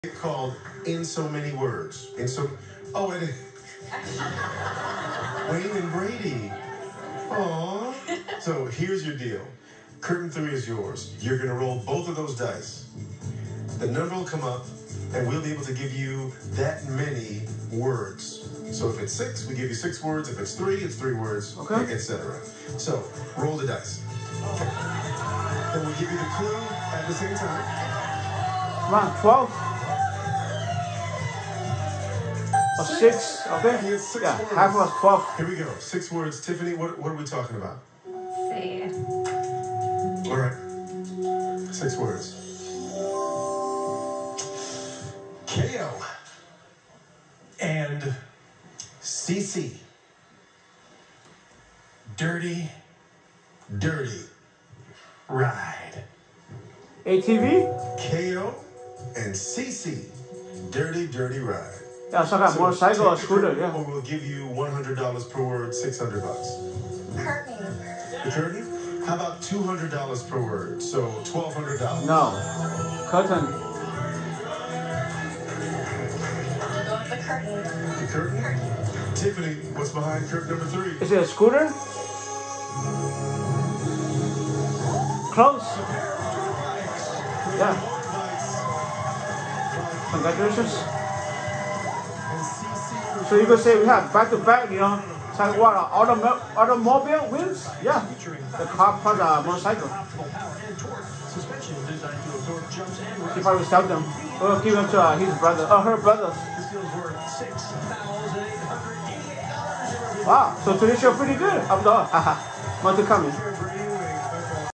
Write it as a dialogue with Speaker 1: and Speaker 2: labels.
Speaker 1: called In So Many Words. Oh, it is. Wayne and Brady. Aww. So here's your deal. Curtain 3 is yours. You're going to roll both of those dice. The number will come up, and we'll be able to give you that many words. So if it's 6, we give you 6 words. If it's 3, it's 3 words, okay, etc. So roll the dice. Then we give you the clue at the same time.
Speaker 2: Come on, 12. Or 6, okay? Yeah,
Speaker 1: words.
Speaker 2: half was 12.
Speaker 1: Here we go. 6 words. Tiffany, what are we talking about?
Speaker 3: See.
Speaker 1: All right. 6 words. KO and CC. Dirty ride.
Speaker 2: ATV?
Speaker 1: KO and CC. Dirty ride.
Speaker 2: Yeah, so I got motorcycle or scooter, yeah.
Speaker 1: Or we'll give you $100 per word, $600.
Speaker 3: Curtain.
Speaker 1: The curtain? How about $200 per word? So $1,200.
Speaker 2: No. Curtain.
Speaker 3: We'll go with the curtain.
Speaker 1: The curtain? Tiffany, what's behind curtain number 3?
Speaker 2: Is it a scooter? Close. Yeah. Congratulations. So you could say we have back-to-back, you know, it's like what, automobile wheels? Yeah, the car plus a motorcycle. He probably sell them. We'll give them to his brother, her brothers. Wow, so today's show pretty good. Up to all. More to come.